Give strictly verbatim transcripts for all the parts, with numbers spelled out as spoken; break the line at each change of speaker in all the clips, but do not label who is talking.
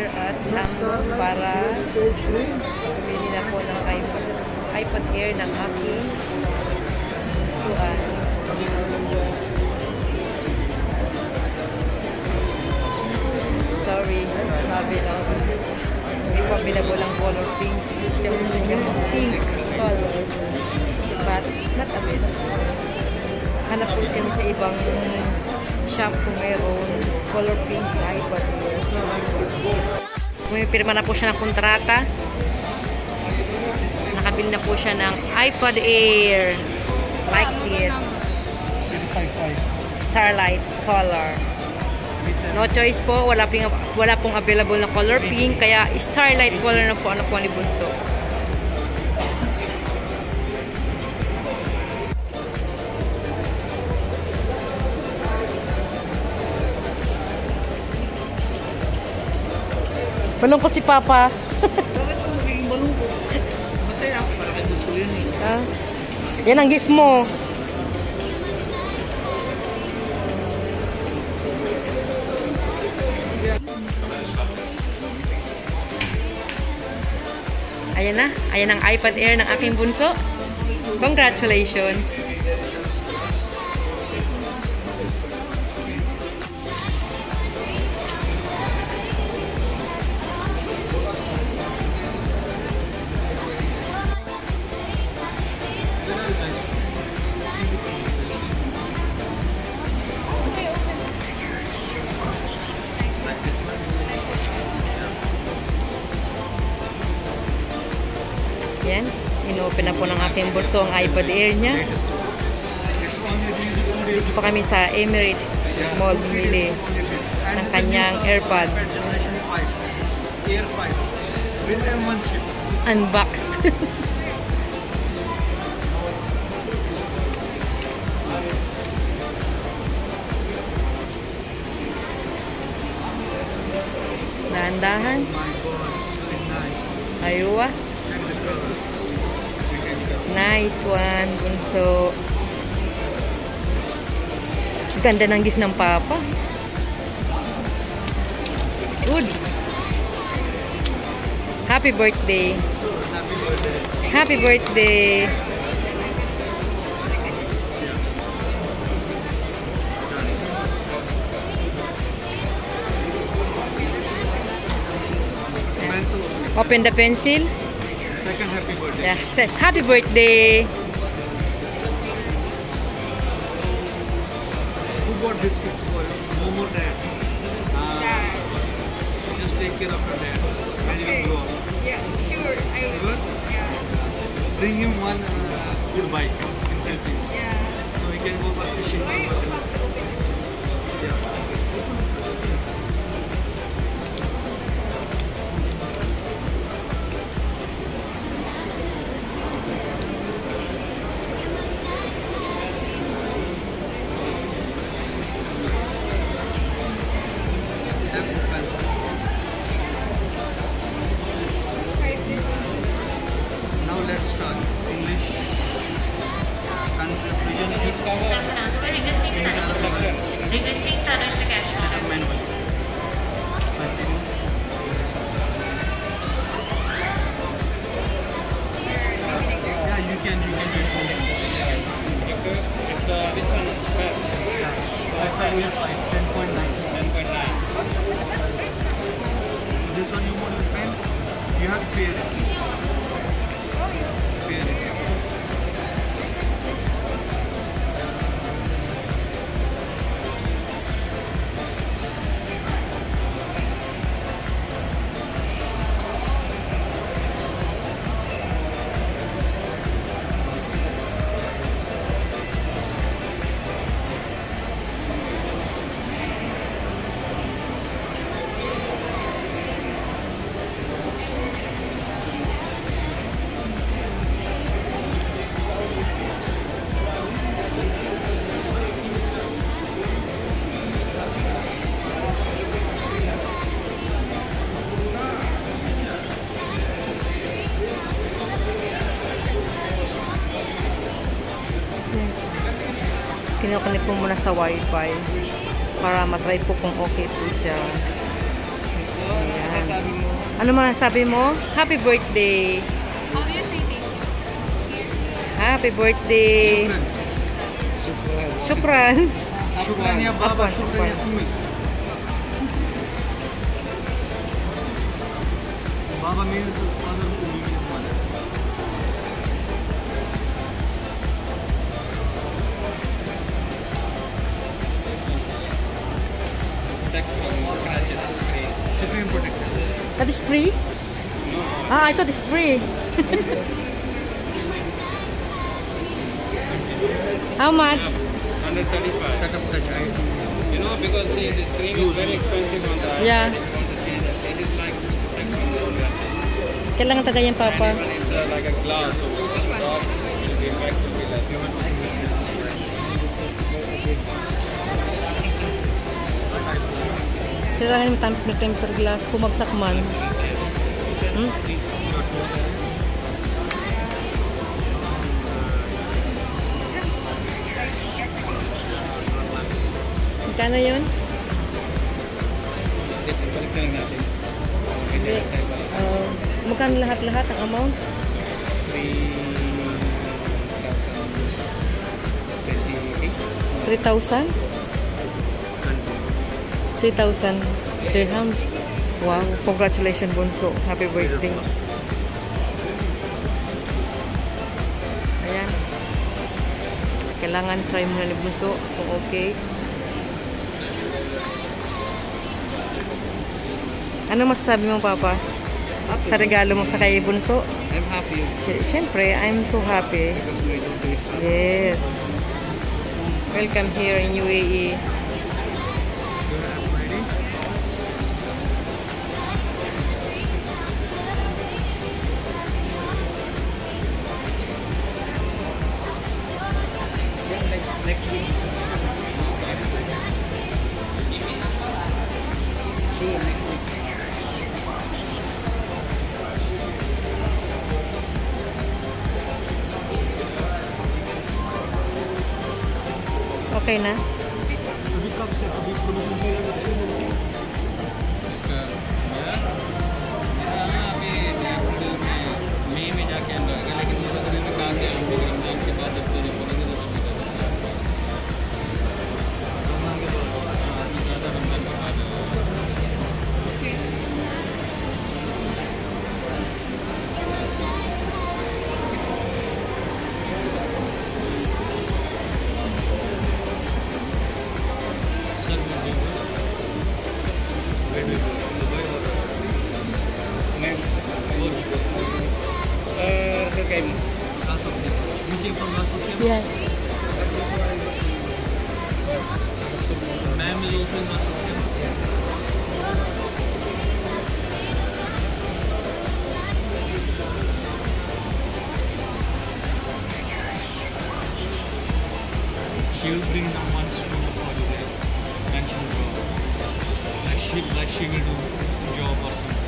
here at Chambo para bumili na po ng iPad, iPad Air ng aking tuan. Sorry, sabi lang. Hindi pa available ang color pink. Siya gusto niya pink color. But not available. Hanap po kami sa ibang shop kung mayroon color pink na iPad. Pumipirma na po siya ng kontrata. Nakabili na po siya ng iPad Air. Like this. Starlight color. No choice po. Wala, ping, wala pong available na color pink. Kaya Starlight color na po ano po ni Bunso. Malungkot si Papa.
Bakit kung magiging malungkot? Masaya ako para kay Bunso yun eh.
Ah, yan ang gift mo. Ayan na. Ayan ang iPad Air ng aking bunso. Congratulations. Yan, inopen na po ng aking bunso ang iPad Air niya. Dito pa kami sa Emirates Mall bumili ng kanyang AirPod.
Air five with M one chip.
Unboxed. Dahan-dahan. Aywa. Nice one, bunso. Ganda ng gift ng Papa. Good. Happy birthday. Happy birthday. Open the pencil.
Second happy birthday.
Yeah. Say, happy birthday.
Who bought this gift for you? Mom or dad? Uh,
Dad.
Just take care of your dad. When
Okay.
you grow up.
Yeah, sure. I will.
Good?
Yeah.
Bring him one uh, good bike in Philippines.
Yeah.
So we can go for fishing.
Do I have to open this?
Yeah. Now let's start English. Country region is
Requesting transfer to cash card.
manual. Continue. Yeah, you can you can do it.
It's uh, which one?
Yeah. Wi-Fi is fine. ten point nine.
ten point nine.
This one you want to pen? You have to pay it. Pay it.
Kinukunik po muna sa wifi para matry po kung okay po siya. Ayan. Ano masasabi mo? Happy birthday!
How do you say thank you? Here.
Happy birthday! Shukran!
Shukran ya Baba, shukran ya Ummi. Baba means father, Ummi means mother. Protect from scratches. Supreme protector.
That is free? Ah, I thought it's free. How much?
one hundred thirty-five. Setup touch eye. You know, because see, the screen is very expensive on the
Yeah.
iPad. If you want to see that, it is like protection from glasses.
Kailangan taga yan, Papa.
And even it's uh, like a glass, so it will drop, the impact will be less.
Tirahan mo tam- may temper glass. Pumagsak man. Hmm? Magkano yun?
Balik na lang natin.
Hindi. Uh, magkano lahat-lahat ang amount?
three thousand twenty-eight.
three thousand? three thousand dirhams. Wow. Congratulations, Bunso. Happy birthday. Ayan. Kailangan try mo na ni Bunso kung okay. Ano masasabi mo, Papa? Sa regalo mo sa kay Bunso?
I'm happy
Si- Siyempre, I'm so happy.
because my daughter is happy.
Yes. Welcome here in U A E.
Ready? Next, next week. Sure, next week.
Okay na?
अभी कब से अभी प्रमोशन की इसका यार अभी अप्रैल में मई में जाके हम रहेंगे लेकिन मुझे तो मैंने कहा कि हम लोग रमजान के बाद जब तुझे बोलेंगे तो तुझे करेंगे रमजान के बाद हाँ ज़्यादा रमजान के बाद सर मुझे मैं और सर क्या meeting from last
Yeah.
Ma'am is also in last she will bring down one stone for you there and she will draw. Like she, like she will do job or something.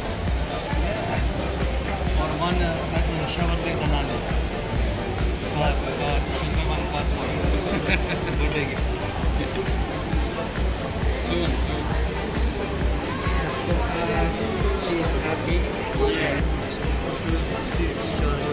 Or one, uh, that's one shower like banana. God, God, she'll be one part for you. Good day. Soon, soon. She is happy. Yeah. First we will see its charger.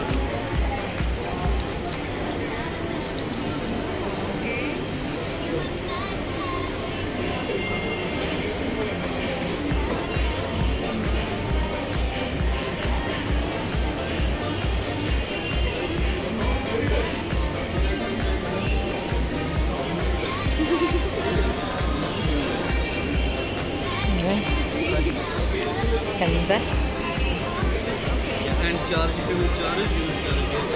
Ayan. Ganda.
And charge, if you will charge, you will charge it.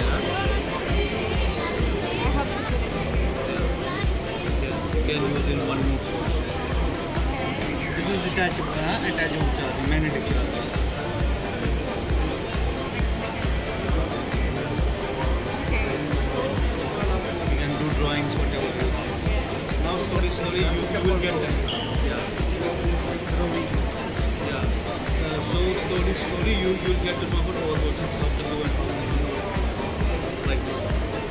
I have to put it here.
Yes, you can use in one move. This is detachable, huh? Attachable charging, magnetic charging. You can do drawings, whatever you want. Now slowly, slowly you, you will get them. Yeah. Yeah. Uh, so slowly, slowly you you will get to know about all those things, how to do and how to do. Like this.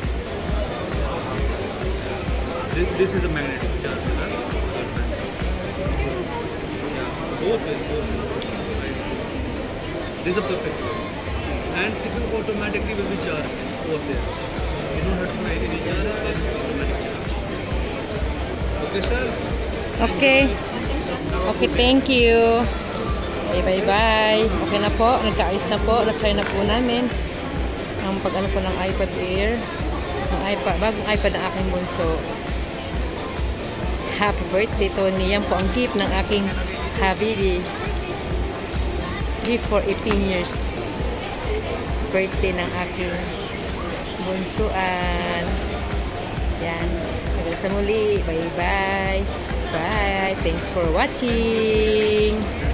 This, this is a magnetic charger, huh? Yeah. Both ways, both ways. Right.
This is a perfect way. And it will automatically will be charged over there. You don't have to pay any charge, then it will automatically charge. Okay, sir?
Okay. Okay, thank you. Okay, bye-bye. Okay na po. Nagkaayos na po. Na-try na po namin. Ang pag-ano po ng iPad Air. Ang iPad, bagong iPad ng aking bunso. Happy birthday, Tony. Yan po ang gift ng aking habibi. Gift for eighteen years. Birthday ng aking bunsuan. Yan. Hanggang sa muli. Bye-bye. Bye. Thanks for watching.